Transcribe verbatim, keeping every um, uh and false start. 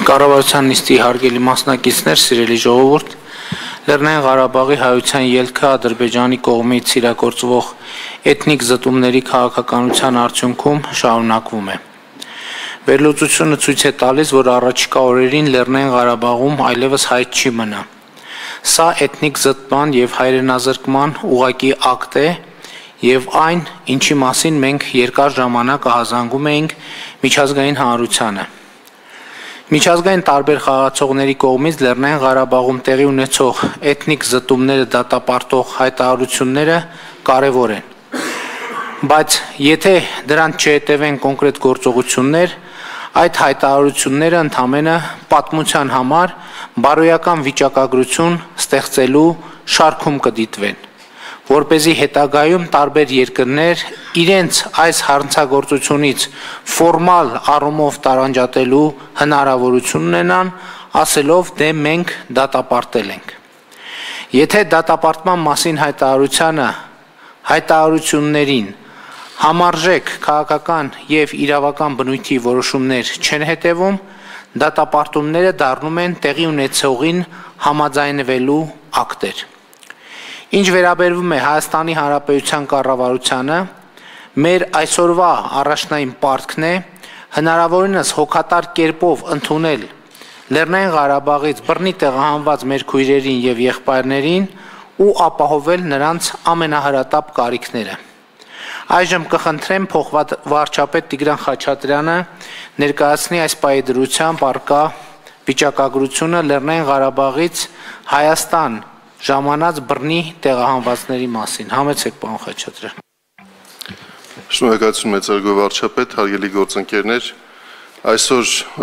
Կառավարության նիստի հարգելի մասնակիցներ, սիրելի ժողովուրդ, Լեռնային Ղարաբաղի հայության ելքը Ադրբեջանի կողմից իրագործվող էթնիկ զտումների քաղաքականության արդյունքում շարունակվում է։ Վերլուծությունը ցույց է տալիս, որ առաջիկա օրերին Լեռնային Ղարաբաղում այլևս հայտ չի մնա։ Սա էթնիկ զտման եւ հայրենազրկման ուղղակի ակտ է եւ այն, ինչի մասին մենք երկար ժամանակ ահազանգում էինք միջազգային հանրությանը։ Միջազգային տարբեր խաղացողների կողմից Լեռնային Ղարաբաղում տեղի ունեցող էթնիկ զտումները դատապարտող հայտարարությունները կարևոր են, բայց եթե դրանց չհետևեն կոնկրետ գործողություններ, այդ հայտարարությունները ընդամենը պատմության համար բարոյական վիճակագրություն ստեղծելու շարքում կդիտվեն, որպեսզի հետագայում տարբեր երկրներ իրենց այս հանցագործությունից ֆորմալ առումով տարանջատելու հնարավորություն ունենան, ասելով դե մենք դատապարտել ենք։ Եթե դատապարտման մասին հայտարարությանը հայտարարություններին համարժեք քաղաքական եւ իրավական բնույթի որոշումներ չեն հետևում, դատապարտումները դառնում են տեղի ունեցողին համաձայնվելու ակտեր։ Ինչ վերաբերվում է Հայաստանի Հանրապետության կառավարությանը, մեր այսօրվա առաջնային պարտքն է հնարավորինս հոգատար կերպով ընդունել Լեռնային Ղարաբաղից բռնի տեղահանված մեր քույրերին եւ եղբայրներին ու ապահովել նրանց ամենահրատապ կարիքները։ Այժմ կխնդրեմ փոխված վարչապետ Տիգրան Խաչատրյանը ներկայացնի այս պահի դրությամբ առկա վիճակագրությունը Լեռնային Ղարաբաղից Հայաստան ժամանած բռնի տեղահանվածների մասին։ Համեցեք, պարոն Խաչատրյան։ Շնորհակալություն մեծարգո վարչապետ, հարգելի գործընկերներ, այսօր